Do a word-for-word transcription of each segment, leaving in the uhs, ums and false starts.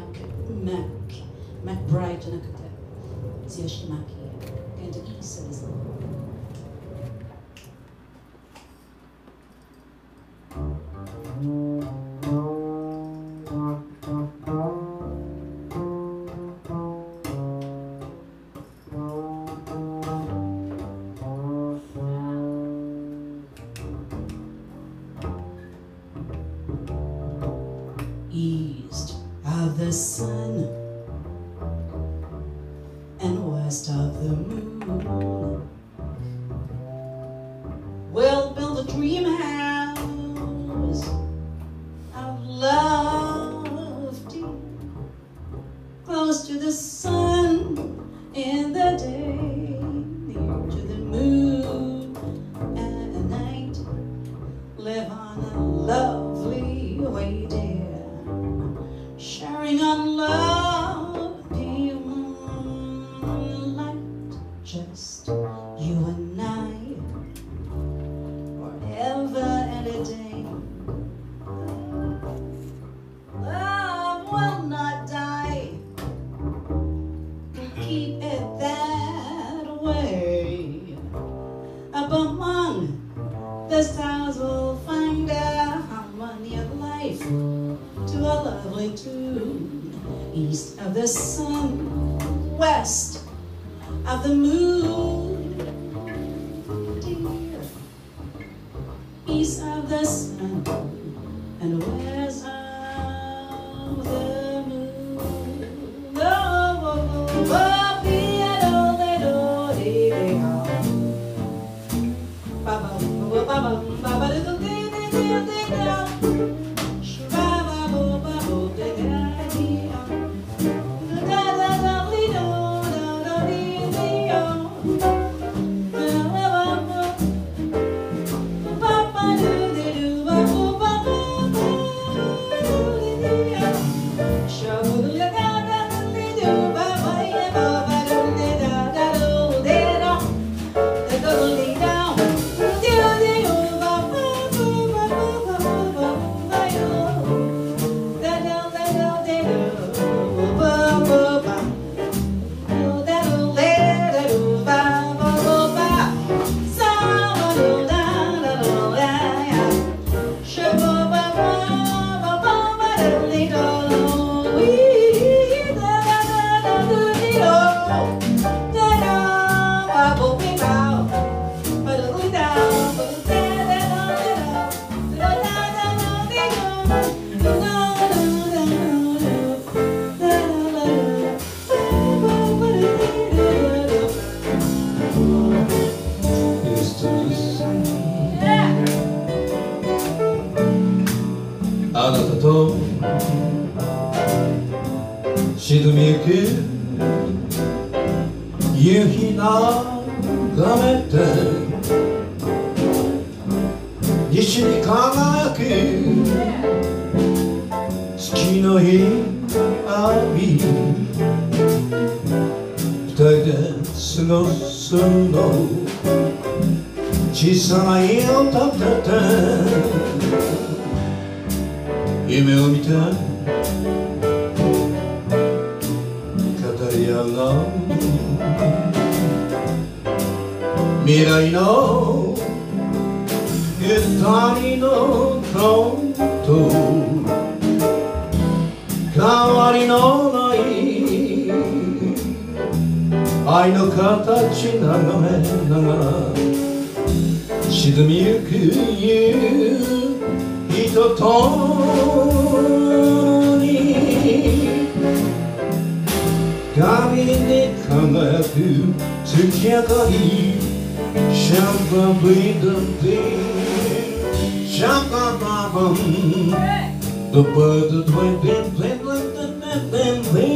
マックブライトじゃなくて剛真希現在いいそうです。East of the sun and west of the moon, we'll build a dream house of love deep, close to the sun in the day, near to the moon at night. Live on a lovely way, dear, sharing on love, dear moonlight, just you and I, forever and a day. Love will not die, keep it that way. Up among the stars we'll find a harmony of life to a lovely tune. East of the sun, west of the moon, dear. East of the sun and west of the moon. Oh, oh, oh, oh, be-a-do, be-do, dee-dee-oh. Ba-bum, ba-bum, ba-ba-do, dee-dee-dee-dee-oh. あなたと沈みゆく夕日眺めて西に輝く月の光二人で過ごすの小さな家を建てて夢を見て語り合う未来の二人の顔と変わりのない愛の形眺めながら沈みゆく夕日と共に髪に輝く月明かりシャンパンブリンドビーシャンパンバーバンドバードドゥベンベンベンベンベンベ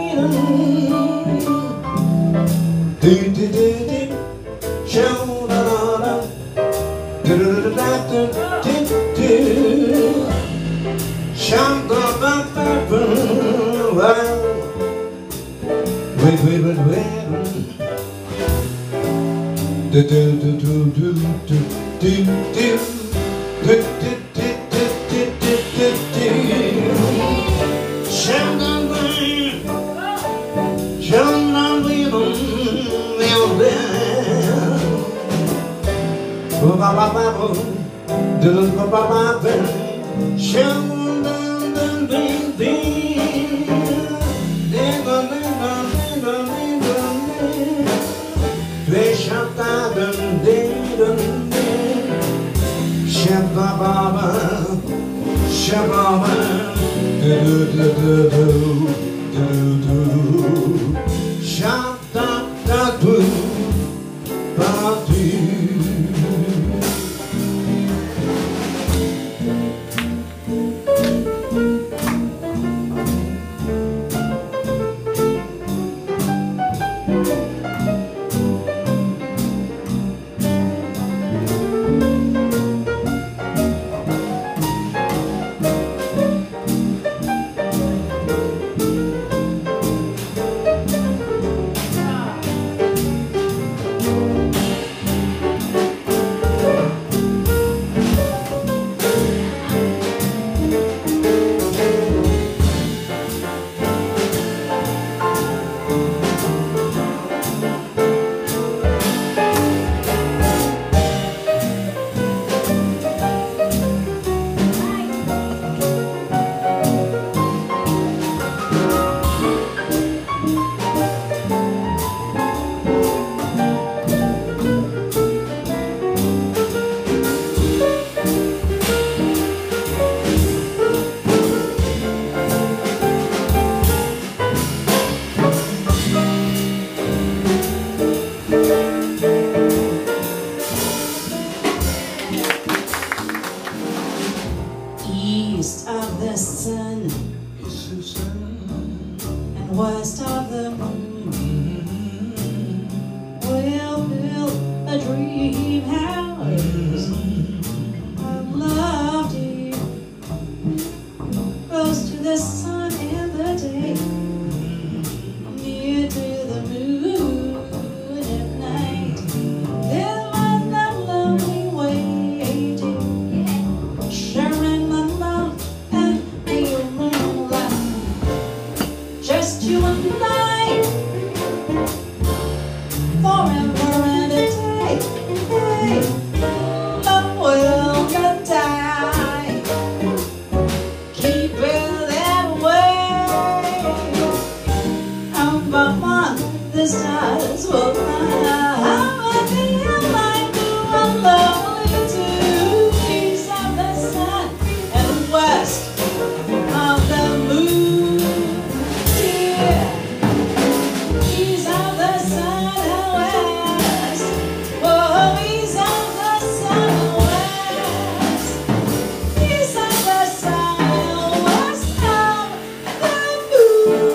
ンディディディディシャンラララドゥルルララドゥディディシャンパンバーバンバンウェイウェイウェイウェイDo do do do do do do do do do do do do do do. East of the sun and west of the moon, we'll build a dream house of love, dear, close to the sun in the day, near to the moon at night. There was that lonely waiting, sharing my love and your moonlight, just you and I, forever and a day. Hey, love will not die. Keep it that way. How about the stars will fly? How about the light will lonely too? East of the sun and west of the moon, dear. East of the sun and west. Oh, east of the sun and west. East of the sun and west of the moon.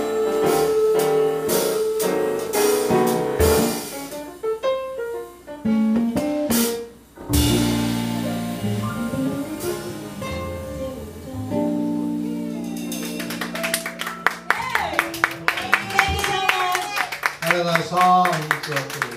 Thank you so much. ありがとうございました。